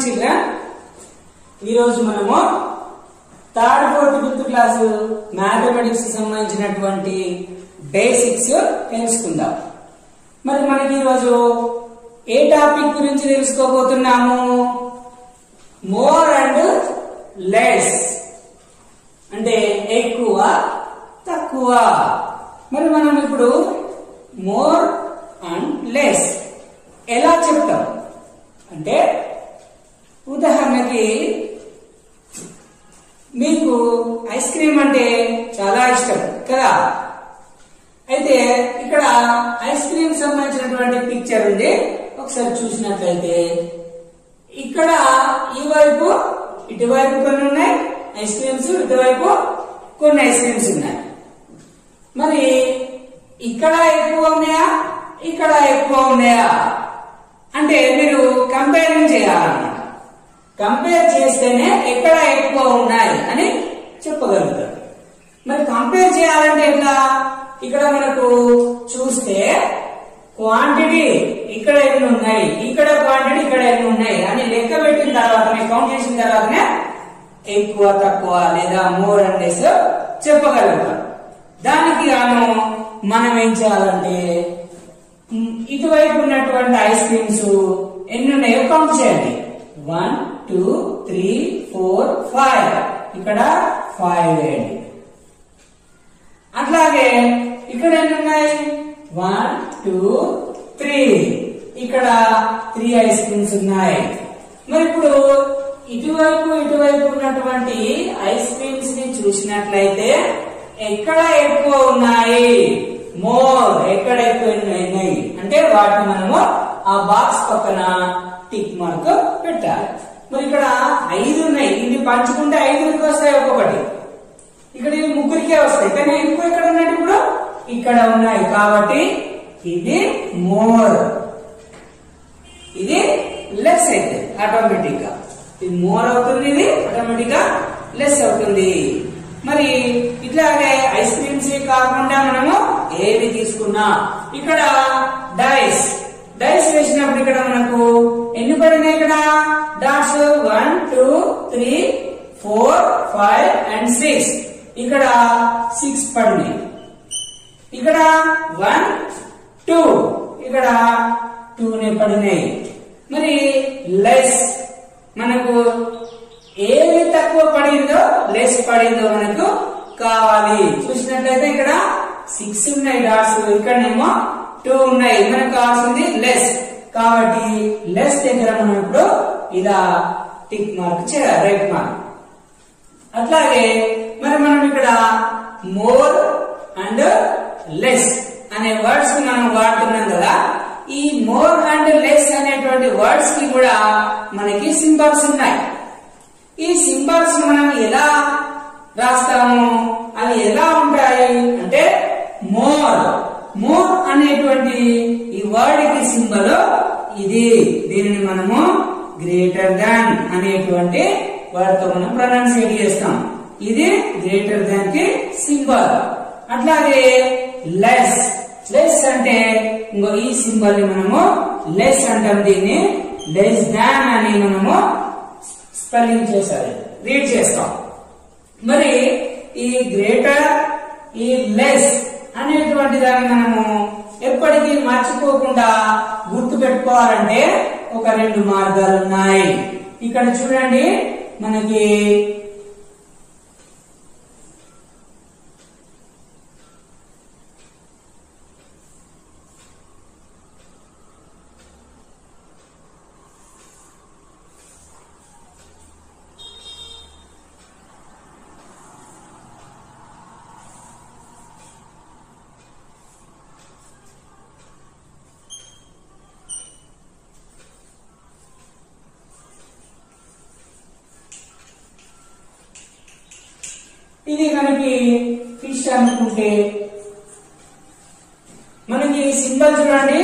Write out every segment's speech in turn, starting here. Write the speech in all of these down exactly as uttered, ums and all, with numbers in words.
Children, ఈరోజు మనము third fourth fifth class mathematics సంబంధించినటువంటి బేసిక్స్ తెలుసుకుందాం. మరి మనకి ఈరోజు ఏ టాపిక్ గురించి తెలుసుకోబోతున్నాము? మోర్ అండ్ లెస్ అంటే ఎక్కువ తక్కువ. మరి మనం ఇప్పుడు మోర్ అండ్ లెస్ ఎలా చెప్తాం అంటే, ఉదాహరణకి మీకు ఐస్ క్రీమ్ అంటే చాలా ఇష్టం కదా. అయితే ఇక్కడ ఐస్ క్రీమ్ సంబంధించినటువంటి పిక్చర్ ఉంది. ఒకసారి చూసినట్లయితే ఇక్కడ ఈ వైపు ఇటువైపు కొన్ని ఉన్నాయి ఐస్ క్రీమ్స్, ఇటువైపు కొన్ని ఐస్ క్రీమ్స్ ఉన్నాయి. మరి ఇక్కడ ఎక్కువ ఉన్నాయా, ఇక్కడ ఎక్కువ ఉన్నాయా అంటే మీరు కంపేరింగ్ చేయాలన్నమాట. కంపేర్ చేస్తేనే ఎక్కడ ఎక్కువ ఉన్నాయి అని చెప్పగలుగుతారు. మరి కంపేర్ చేయాలంటే ఎట్లా? ఇక్కడ మనకు చూస్తే క్వాంటిటీ ఇక్కడ ఎన్ని ఉన్నాయి, ఇక్కడ క్వాంటిటీ ఇక్కడ ఎన్ని ఉన్నాయి అని లెక్క పెట్టిన తర్వాతనే, కౌంట్ చేసిన తర్వాతనే ఎక్కువ తక్కువ లేదా మోర్ అండ్ లెస్ చెప్పగలుగుతాం. దానికి గాను మనం ఏం చేయాలంటే, ఇటువైపు ఉన్నటువంటి ఐస్ క్రీమ్స్ ఎన్ని ఉన్నాయో కౌంట్ చేయండి. One two three four five, ఇక్కడ ఫైవ్ వేయండి. అట్లాగే ఇక్కడ ఎన్ని ఉన్నాయి? వన్ టూ త్రీ, ఇక్కడ త్రీ ఐస్ క్రీమ్స్ ఉన్నాయి. మరి ఇప్పుడు ఇటువైపు ఇటువైపు ఉన్నటువంటి ఐస్ క్రీమ్స్ ని చూసినట్లయితే ఎక్కడ ఎక్కువ ఉన్నాయి? మోర్. ఎక్కడ ఎక్కువ ఉన్నాయి అంటే వాటిని మనము ఆ బాక్స్ పక్కన టిక్ మార్క్ పెట్టాలి. మరి ఇక్కడ ఐదు ఉన్నాయి, ఇవి పంచుకుంటే ఐదుకి వస్తాయి ఒక్కొక్కటి. ఇక్కడ ఇవి ముగ్గురికే వస్తాయి, కానీ ఎక్కువ ఎక్కడ ఉన్నట్టు ఇప్పుడు ఇక్కడ ఉన్నాయి. కాబట్టి ఇది మోర్, ఇది లెస్ అయితే ఆటోమేటిక్ గా ఇది మోర్ అవుతుంది, ఇది ఆటోమేటిక్ గా లెస్ అవుతుంది. మరి ఇట్లాగే ఐస్ క్రీమ్స్ కాకుండా మనము ఏది తీసుకున్నా ఇక్కడ డైస్ డైస్ వేసినప్పుడు ఇక్కడ మనకు ఎన్ని పడినాయి? ఇక్కడ dots one two three four five and six, ఇక్కడ సిక్స్ పడినాయి. ఇక్కడ వన్ టూ, ఇక్కడ టూ నే పడినాయి. మరి లెస్ మనకు ఏది తక్కువ పడిందో లెస్ పడిందో మనకు కావాలి. చూసినట్లయితే ఇక్కడ సిక్స్ ఉన్నాయి డాట్స్, ఇక్కడనేమో టూ ఉన్నాయి. మనకు కావాల్సింది లెస్. కాబట్టి లెస్ దగ్గర మనం ఇప్పుడు ఇలా టిక్ మార్క్ చేయాలి, రైట్ మార్క్. అట్లాగే మరి మనం ఇక్కడ మోర్ అండ్ లెస్ అనే వర్డ్స్ మనం వాడుతున్నాం కదా. ఈ మోర్ అండ్ లెస్ అనేటువంటి వర్డ్స్ కి కూడా మనకి సింబల్స్ ఉన్నాయి. ఈ సింబల్స్ మనం ఎలా రాస్తాము, అవి ఎలా ఉంటాయి అంటే, మోర్ మోర్ అనేటువంటి ఈ వర్డ్ కి సింబల్ ఇది. దీనిని మనము గ్రేటర్ దాన్ అనేటువంటి వర్డ్ తో మనం ప్రొనౌన్సియేట్ చేస్తాం. ఇది గ్రేటర్ దాన్ కి సింబల్. అట్లాగే లెస్ లెస్ అంటే ఇంకో ఈ సింబల్ ని మనము లెస్ అంటాం. దీన్ని లెస్ దాన్ అని మనము స్పెల్లింగ్ చేసాలి, రీడ్ చేస్తాం. మరి ఈ గ్రేటర్, ఈ లెస్ అనేటువంటి దాన్ని మనము ఎప్పటికీ మర్చిపోకుండా గుర్తు పెట్టుకోవాలంటే ఒక రెండు మార్గాలు ఉన్నాయి. ఇక్కడ చూడండి, మనకి ఇది మనకి ఫిష్ అనుకుంటే మనకి సింబల్ చూడండి,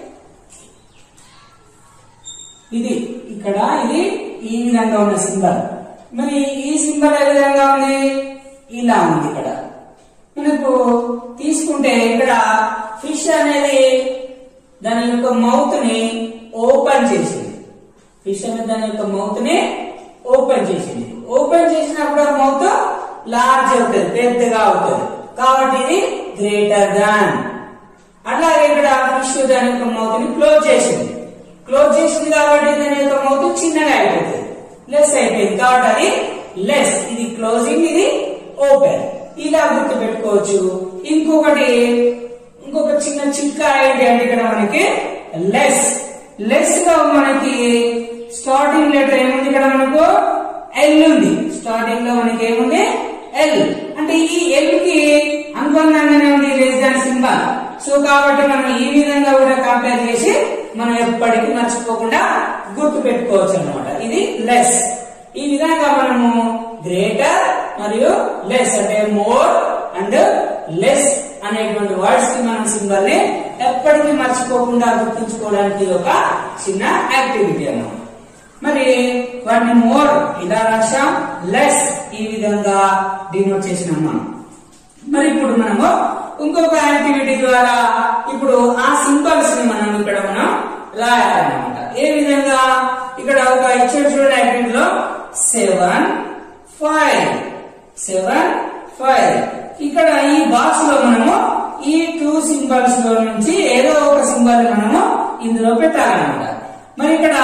ఇది ఇక్కడ ఇది ఈ విధంగా ఉన్న సింబల్. మరి ఈ సింబల్ ఏ విధంగా ఉంది? ఇలా ఉంది. ఇక్కడ మనకు తీసుకుంటే ఇక్కడ ఫిష్ అనేది దాని యొక్క మౌత్ ని ఓపెన్ చేసింది. ఫిష్ అనేది దాని యొక్క మౌత్ ని ఓపెన్ చేసింది. ఓపెన్ చేసినప్పుడు ఆ మౌత్ లార్జ్ అవుతుంది, పెద్దగా అవుతుంది. కాబట్టి ఇది గ్రేటర్ దాన్. అట్లాగే ఇక్కడ ఫిష్ దాని యొక్క మౌత్ ని క్లోజ్ చేసింది. క్లోజ్ చేసింది కాబట్టి దాని యొక్క మౌత్ చిన్నగా అయిపోతుంది, లెస్ అయిపోయింది. కాబట్టి అది లెస్. ఇది క్లోజింగ్, ఇది ఓపెన్. ఇలా గుర్తు పెట్టుకోవచ్చు. ఇంకొకటి ఇంకొక చిన్న చిక్క ఏంటి అంటే ఇక్కడ మనకి లెస్. లెస్ గా మనకి స్టార్టింగ్ లెటర్ ఏముంది? ఇక్కడ మనకు ఎల్ ఉంది. స్టార్టింగ్ లో మనకి ఏముంది? ఎల్. అంటే ఈ ఎల్ కి అనుబంధంగానే ఉంది లెస్ దాన్ సింబల్. సో కాబట్టి మనం ఈ విధంగా కూడా కంపేర్ చేసి మనం ఎప్పటికీ మర్చిపోకుండా గుర్తు పెట్టుకోవచ్చు అన్నమాట. ఇది లెస్. ఈ విధంగా మనము గ్రేటర్ మరియు లెస్ అంటే మోర్ అండ్ లెస్ అనేటువంటి వర్డ్స్ కి మనం సింబల్ ని ఎప్పటికీ మర్చిపోకుండా గుర్తుంచుకోవడానికి ఒక చిన్న యాక్టివిటీ అన్నమాట. మరి వాటిని మోర్ ఇలా రాశాం, లెస్ ఈ విధంగా డినోట్ చేసినాం మనం. మరి ఇప్పుడు మనము ఇంకొక యాక్టివిటీ ద్వారా ఇప్పుడు ఆ సింబల్స్ ని మనం ఇక్కడ మనం రాయాలన్నమాట. ఏ విధంగా? ఇక్కడ ఒక ఇచ్చిన చూడండి యాక్టివిటీలో సెవెన్ ఫైవ్ సెవెన్ ఫైవ్ ఇక్కడ ఈ బాక్స్ లో మనము ఈ టూ సింబల్స్ లో నుంచి ఏదో ఒక సింబల్ మనము ఇందులో పెట్టాలన్నమాట. మరి ఇక్కడ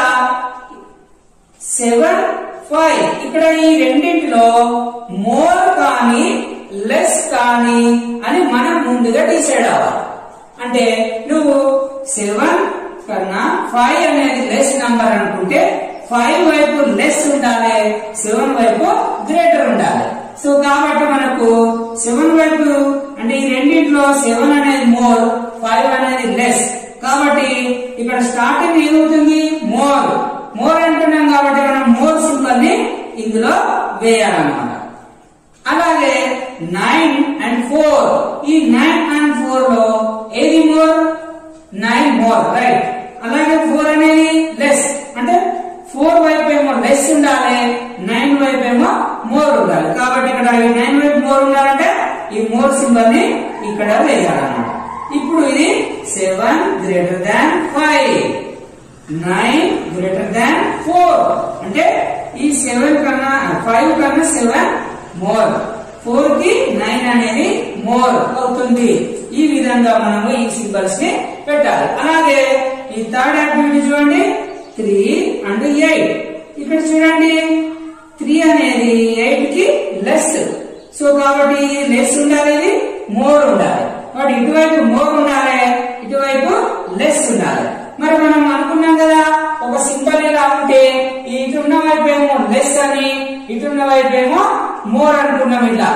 సెవెన్ ఫైవ్ ఇక్కడ ఈ రెండింటిలో మోర్ కానీ లెస్ కానీ అని మనం ముందుగా డిసైడ్ అవ్వాలి. అంటే నువ్వు సెవెన్ కన్నా ఫైవ్ అనేది లెస్ నంబర్ అనుకుంటే ఫైవ్ వైపు లెస్ ఉండాలి, సెవెన్ వైపు గ్రేటర్ ఉండాలి. సో కాబట్టి మనకు సెవెన్ వైపు అంటే ఈ రెండింటిలో సెవెన్ అనేది మోర్, ఫైవ్ అనేది లెస్. కాబట్టి ఇక్కడ స్టార్టింగ్ ఏమవుతుంది? మోర్. మోర్ అంటున్నాం కాబట్టి మనం మోర్ సింబల్ ని ఇందులో వేయాలన్నమాట. అలాగే నైన్ అండ్ ఫోర్ ఈ నైన్ అండ్ ఫోర్ లో ఏది మోర్? Nine more, right. అలాగే ఫోర్ అనేది లెస్. అంటే ఫోర్ వైపు ఏమో లెస్ ఉండాలి, నైన్ వైపు ఏమో మోర్ ఉండాలి. కాబట్టి ఇక్కడ ఈ నైన్ వైపు మోర్ ఉండాలంటే ఈ మోర్ సింబల్ ని ఇక్కడ వేయాలన్నమాట. ఇప్పుడు ఇది seven greater than five, nine greater than four. అంటే ఈ సెవెన్ కన్నా ఫైవ్ కన్నా సెవెన్ మోర్, ఫోర్ కి నైన్ అనేది మోర్ అవుతుంది. ఈ విధంగా మనము ఈ సింబల్స్ ని పెట్టాలి. అలాగే ఈ థర్డ్ యాక్టివిటీ చూడండి, త్రీ అండ్ ఎయిట్. ఇక్కడ చూడండి త్రీ అనేది ఎయిట్ కి లెస్. సో కాబట్టి లెస్ ఉండాలి, ఇది మోర్ ఉండాలి. కాబట్టి ఇటువైపు మోర్ ఉండాలి, ఇటువైపు లెస్ ఉండాలి. మరి మనం అనుకున్నాం కదా ఒక సింబల్ ఎలా ఉంటే ఇటున్న వైపు ఏమో లెస్ అని, ఇటున్న వైపు ఏమో మోర్ అనుకున్నాం. ఇలా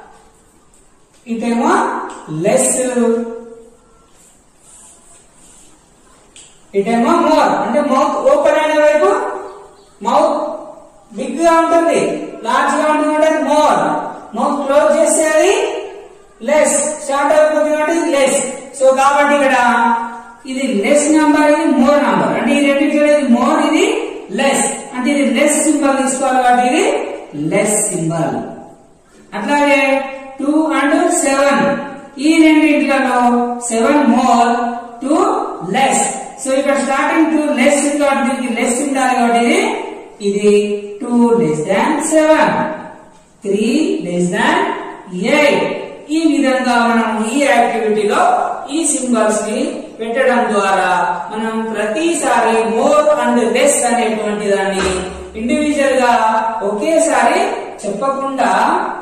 ఇటేమో లెస్, ఇటేమో మోర్. అంటే మౌత్ ఓపెన్ అయిన వైపు మౌత్ బిగ్ గా ఉంటుంది, లార్జ్ గా ఉంటుంది, మోర్. మౌత్ క్లోజ్ చేస్తే అది లెస్, షార్ట్ అయిపోతుంది కాబట్టి లెస్. సో కాబట్టి ఇక్కడ ఇది లెస్ నంబర్, ఇది మోర్ నంబర్. అంటే ఈ రెండింటిలో ఇది మోర్, ఇది లెస్. అంటే ఇది లెస్ సింబల్ తీసుకోవాలి కాబట్టి ఇది లెస్ సింబల్. అట్లాగే టూ అండ్ సెవెన్ ఈ రెండింటిలో seven more, two less. So ఇక్కడ స్టార్టింగ్ టూ లెస్ కాబట్టి దీనికి లెస్ ఉండాలి కాబట్టి ఇది ఇది two less than seven, three less than eight. ఈ విధంగా మనం ఈ యాక్టివిటీలో ఈ సింబల్స్ ని పెట్టడం ద్వారా మనం ప్రతిసారి మోర్ అండ్ లెస్ అనేటువంటి దాన్ని ఇండివిజువల్ గా ఒకేసారి చెప్పకుండా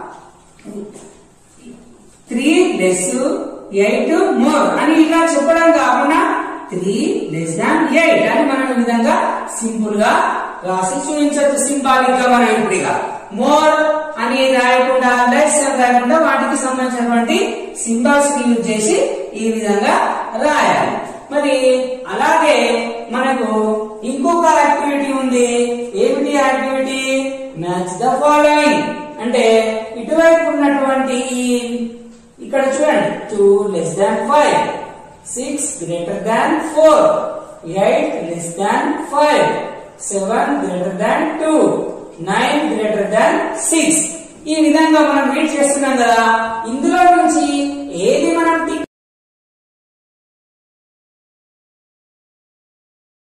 త్రీ లెస్ ఎయిట్ మోర్ అని ఇలా చెప్పడం కాకుండా త్రీ లెస్ దాన్ ఎయిట్ అని మనం ఈ విధంగా సింపుల్ గా రాసి చూపించవచ్చు. సింబాలిక్ గా మనం ఇప్పుడు మోర్ అని రాయకుండా లెస్ అని రాయకుండా వాటికి సంబంధించినటువంటి సింబల్స్ ని యూజ్ చేసి ఈ విధంగా రాయాలి. మరి అలాగే మనకు ఇంకొక యాక్టివిటీ ఉంది. ఏమిటి యాక్టివిటీ? Match the following. అంటే ఇటువైపు ఉన్నటువంటి ఇక్కడ చూడండి two less than five, six greater than four, eight less than five, seven greater than two, nine greater than six. ఈ విధంగా మనం రీడ్ చేస్తున్నాం కదా. ఇందులో నుంచి ఏ